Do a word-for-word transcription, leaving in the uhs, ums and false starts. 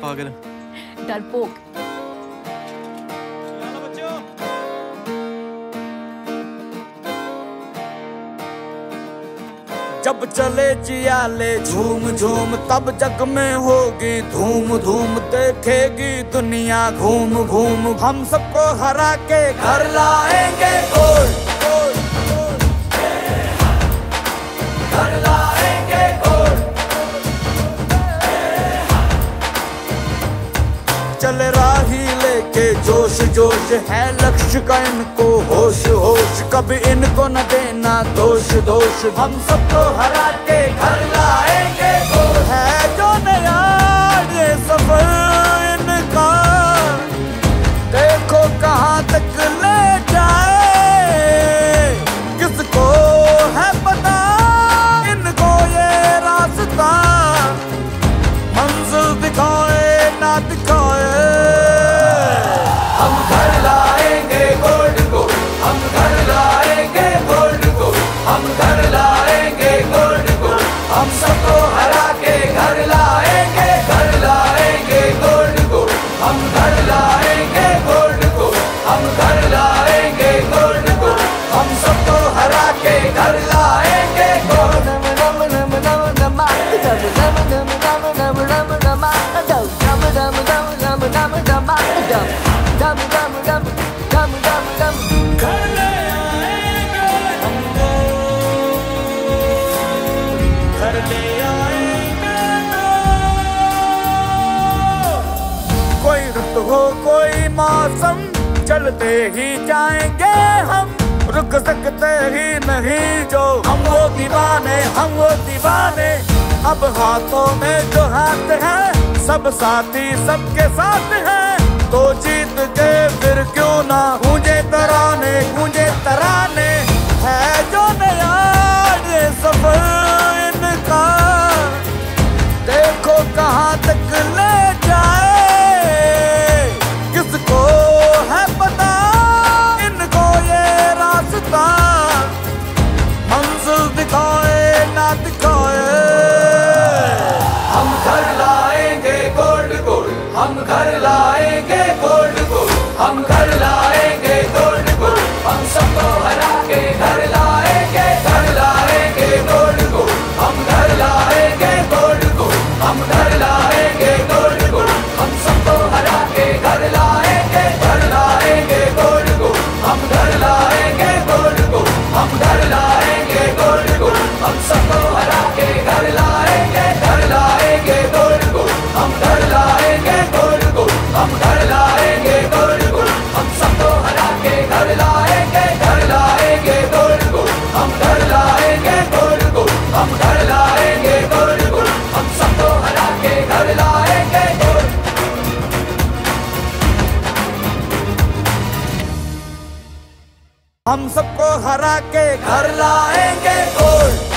पागल डरपोक। जब चले जियाले झूम झूम तब जग में होगी धूम धूम, देखेगी दुनिया घूम घूम। हम सबको हरा के घर लाएंगे गोल्ड, घर लाएंगे गोल्ड। चल राही लेके जोश जोश, है लक्ष्य का इनको होश होश। कभी इनको न देना दोष दोष, हम सबको हरा के घर लाएंगे गोल्ड। है जो नया ये सफर इनका, देखो कहाँ तक ले जाए। किसको है पता इनको ये रास्ता, मंजिल दिखाए ना दिखाए। हम घर लाएंगे गोल्ड को, हम घर लाएंगे गोल्ड को, हम घर लाएंगे गोल्ड को। हम सबको हरा के घर लाएंगे, घर लाएंगे गोल्ड को। हम घर लाएंगे गोल्ड को, हम घर लाएंगे गोल्ड को। हम सबको हरा के घर लाएंगे गोल्ड। कोई रुत हो कोई मौसम, चलते ही जाएंगे हम। रुक सकते ही नहीं जो हम वो दीवाने, हम वो दीवाने। अब हाथों में जो हाथ है, सब साथी सबके साथ हैं। तो जीत के फिर क्यों ना गूंजे तराने, गूंजे तराने। है जो नया ये सफर इनका, देखो कहाँ तक ले जाए। किसको है पता इनको ये रास्ता, मंजिल दिखाए ना दिखाए। हम घर लाएंगे गोल्ड को, हम घर लाएंगे गोल्ड को, हम घर लाएंगे गोल्ड को। हम सबको हरा के घर लाएंगे, घर लाएंगे गोल्ड को। हम घर लाएंगे गोल्ड को, हम घर लाएंगे गोल्ड को। हम सबको हरा के घर लाएंगे, घर लाएंगे गोल्ड को। हम घर लाएंगे गोल्ड को, हम घर लाएंगे गोल्ड को। हम सबको हरा के घर लाएंगे, घर लाएंगे गोल्ड को। हम घर लाएंगे गोल्ड को, हम घर लाएंगे गोल्ड को। हम सबको हरा के घर लाएंगे, घर लाएंगे गोल्ड को। हम घर लाएंगे गोल्ड को, हम घर लाएंगे गोल्ड को। हम सबको हरा के घर लाएंगे गोल्ड। हम सबको हरा के घर लाएंगे गोल्ड।